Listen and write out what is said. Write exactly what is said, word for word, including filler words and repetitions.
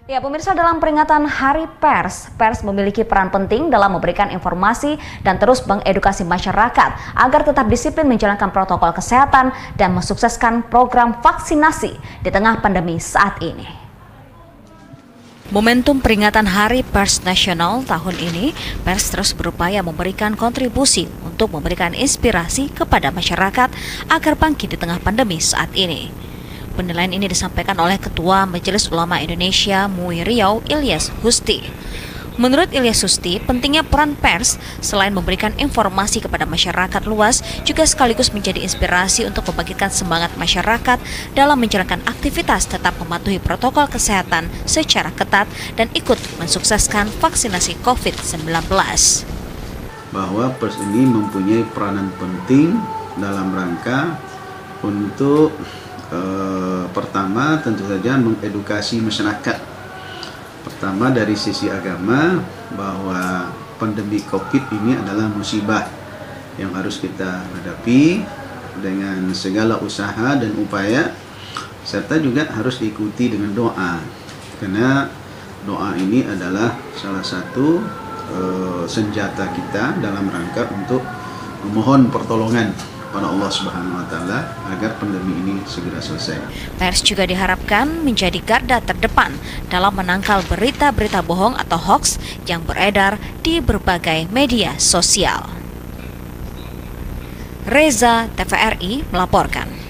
Ya, pemirsa, dalam peringatan Hari Pers, pers memiliki peran penting dalam memberikan informasi dan terus mengedukasi masyarakat agar tetap disiplin menjalankan protokol kesehatan dan mensukseskan program vaksinasi di tengah pandemi saat ini. Momentum peringatan Hari Pers Nasional tahun ini, pers terus berupaya memberikan kontribusi untuk memberikan inspirasi kepada masyarakat agar bangkit di tengah pandemi saat ini. Penilaian ini disampaikan oleh Ketua Majelis Ulama Indonesia M U I Riau Ilyas Husti. Menurut Ilyas Husti, pentingnya peran pers selain memberikan informasi kepada masyarakat luas, juga sekaligus menjadi inspirasi untuk membangkitkan semangat masyarakat dalam menjalankan aktivitas tetap mematuhi protokol kesehatan secara ketat dan ikut mensukseskan vaksinasi COVID sembilan belas. Bahwa pers ini mempunyai peranan penting dalam rangka untuk Uh, pertama tentu saja mengedukasi masyarakat. Pertama dari sisi agama, bahwa pandemi COVID ini adalah musibah yang harus kita hadapi dengan segala usaha dan upaya, serta juga harus diikuti dengan doa, karena doa ini adalah salah satu uh, senjata kita dalam rangka untuk memohon pertolongan pada Allah Subhanahu wa Ta'ala agar pandemi ini segera selesai. Pers juga diharapkan menjadi garda terdepan dalam menangkal berita-berita bohong atau hoax yang beredar di berbagai media sosial. Reza, T V R I melaporkan.